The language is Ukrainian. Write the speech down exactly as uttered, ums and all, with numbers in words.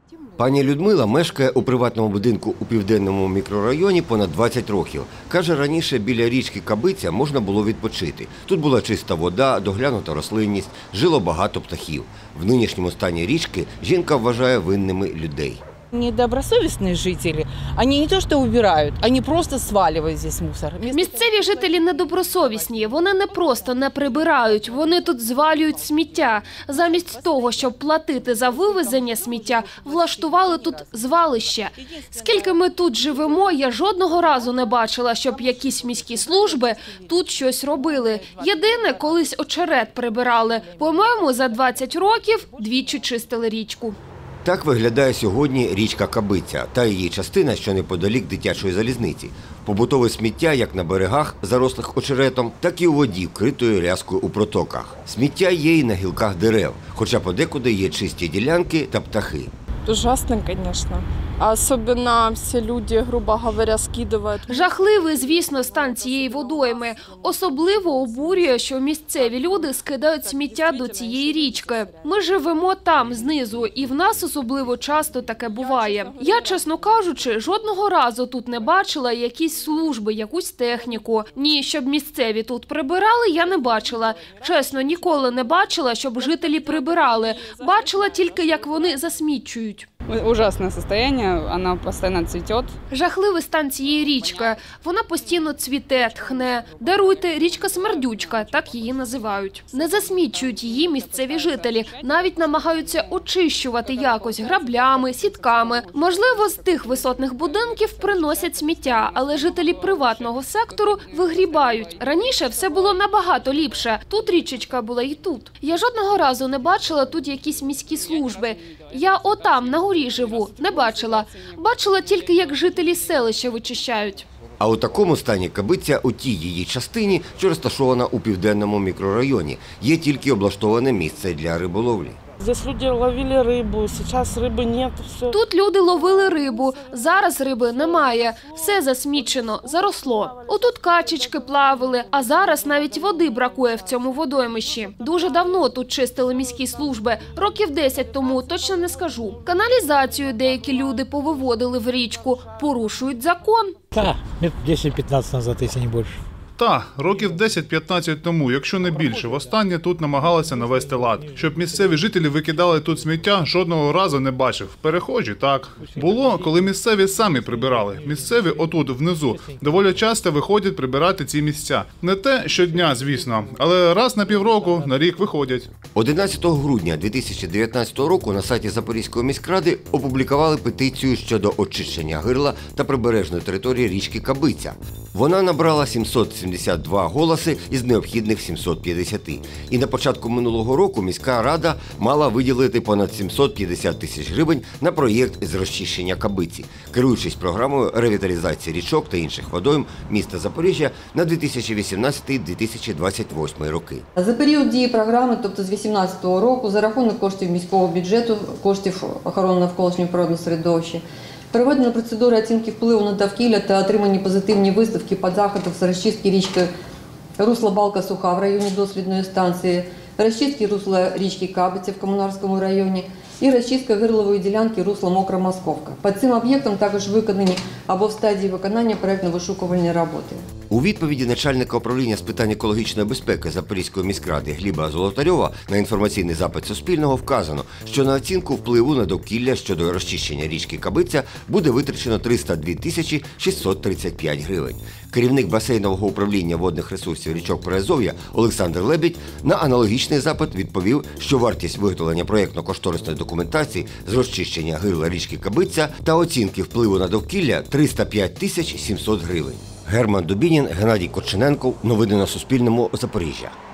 Пані Людмила мешкає у приватному будинку у Південному мікрорайоні понад двадцять років. Каже, раніше біля річки Кабиця можна було відпочити. Тут була чиста вода, доглянута рослинність, жило багато птахів. В нинішньому стані річки жінка вважає винними людей. Недобросовестные жители, они не то что убирают, они просто сваливают здесь мусор. Місцеві жителі недобросовісні, вони не просто не прибирають, вони тут звалюють сміття. Замість того, щоб платити за вивезення сміття, влаштували тут звалище. Скільки ми тут живемо, я жодного разу не бачила, щоб якісь міські служби тут щось робили. Єдине, колись очерет прибирали. По-моєму, за двадцять років двічі чистили річку. Так виглядає сьогодні річка Кабиця та її частина, що неподалік дитячої залізниці. Побутове сміття як на берегах, зарослих очеретом, так і у воді, вкритою рязкою у протоках. Сміття є і на гілках дерев, хоча подекуди є чисті ділянки та птахи. Ужасно, конечно. А особенно все люди, грубо говоря, скидывают. Жахливий, звісно, стан цієї водойми. Особливо обурює, що місцеві люди скидають сміття до цієї річки. Ми живемо там, знизу, і в нас особливо часто таке буває. Я, чесно кажучи, жодного разу тут не бачила якісь служби, якусь техніку. Ні, щоб місцеві тут прибирали, я не бачила. Чесно, ніколи не бачила, щоб жителі прибирали. Бачила тільки, як вони засмічують. Ужасное состояние, она постоянно цветет. Жахливий стан цієї річки. Вона постійно цвіте, тхне. Даруйте, річка Смердючка, так її називають. Не засмічують її місцеві жителі. Навіть намагаються очищувати якось граблями, сітками. Можливо, з тих висотних будинків приносять сміття, але жителі приватного сектору вигрібають. Раніше все було набагато ліпше. Тут річечка була і тут. Я жодного разу не бачила тут якісь міські служби. Я отам, на горі живу, не бачила. Бачила тільки, як жителі селища вичищають. А у такому стані Кабиця у тій її частині, що розташована у Південному мікрорайоні, є тільки облаштоване місце для риболовлі. Здесь люди ловили рыбу, сейчас рыбы нет. Все. Тут люди ловили рибу, зараз риби немає. Все засмічено, заросло. Отут качечки плавали, а зараз навіть води бракує в цьому водоймищі. Дуже давно тут чистили міські служби, років десять тому, точно не скажу. Каналізацію деякі люди повиводили в річку, порушують закон. Так, десять-п'ятнадцять назад, якщо не більше. Та, років десять-п'ятнадцять тому, якщо не більше, востаннє тут намагалися навести лад. Щоб місцеві жителі викидали тут сміття, жодного разу не бачив. Перехожі – так. Було, коли місцеві самі прибирали. Місцеві отут, внизу, доволі часто виходять прибирати ці місця. Не те щодня, звісно, але раз на півроку, на рік виходять. одинадцятого грудня дві тисячі дев'ятнадцятого року на сайті Запорізької міськради опублікували петицію щодо очищення гирла та прибережної території річки Кабиця. Вона набрала сімсот сімдесят два голоси із необхідних сімсот п'ятдесят. І на початку минулого року міська рада мала виділити понад сімсот п'ятдесят тисяч гривень на проєкт з розчищення Кабиці, керуючись програмою ревіталізації річок та інших водойм міста Запоріжжя на дві тисячі вісімнадцятий - дві тисячі двадцять восьмий роки. За період дії програми, тобто з дві тисячі вісімнадцятого року, за рахунок коштів міського бюджету, коштів охорони навколишнього природного середовища, проведено процедури оцінки впливу на довкілля та отримані позитивні висновки по заходах з розчистки річки русла Балка-Суха в районі дослідної станції, розчистки русла річки Кабиця в Комунарському районі і розчистка гирлової ділянки русла Мокра-Московка. По цим об'єктам також виконані або в стадії виконання проєктно-вишукувальні роботи. У відповіді начальника управління з питань екологічної безпеки Запорізької міськради Гліба Золотарьова на інформаційний запит Суспільного вказано, що на оцінку впливу на довкілля щодо розчищення річки Кабиця буде витрачено триста дві тисячі шістсот тридцять п'ять гривень. Керівник басейнового управління водних ресурсів річок Приазов'я Олександр Лебідь на аналогічний запит відповів, що вартість виготовлення проєктно-кошторисної документації з розчищення гирла річки Кабиця та оцінки впливу на довкілля триста п'ять тисяч сімсот гривень. Герман Дубінін, Геннадій Корчененков. Новини на Суспільному. Запоріжжя.